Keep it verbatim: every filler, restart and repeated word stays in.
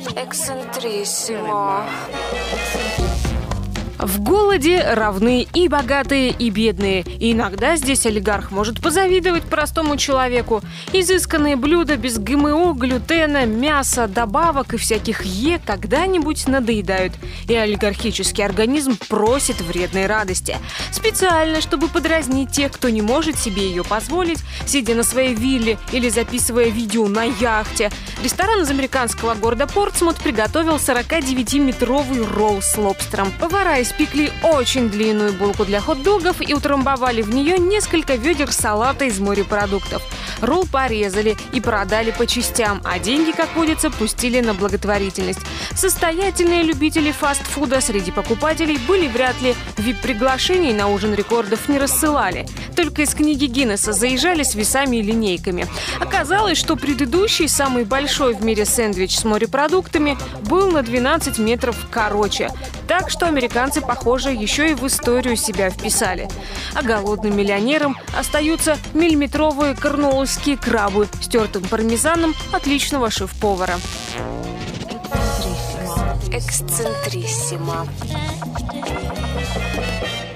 Эксцентриссимо. В голоде равны и богатые, и бедные. И иногда здесь олигарх может позавидовать простому человеку. Изысканные блюда без ГМО, глютена, мяса, добавок и всяких Е когда-нибудь надоедают. И олигархический организм просит вредной радости. Специально, чтобы подразнить тех, кто не может себе ее позволить, сидя на своей вилле или записывая видео на яхте, ресторан из американского города Портсмут приготовил сорокадевятиметровый ролл с лобстером. Повара испекли очень длинную булку для хот-догов и утрамбовали в нее несколько ведер салата из морепродуктов. Ролл порезали и продали по частям, а деньги, как водится, пустили на благотворительность. Состоятельные любители фастфуда среди покупателей были вряд ли, вип-приглашений на ужин рекордов не рассылали. Только из книги Гиннесса заезжали с весами и линейками. Оказалось, что предыдущий, самый большой в мире сэндвич с морепродуктами был на двенадцать метров короче. Так что американцы, похоже, еще и в историю себя вписали. А голодным миллионерам остаются миллиметровые корнуоллские крабы с тертым пармезаном отличного шеф-повара. Эксцентриссимо. Эксцентриссимо.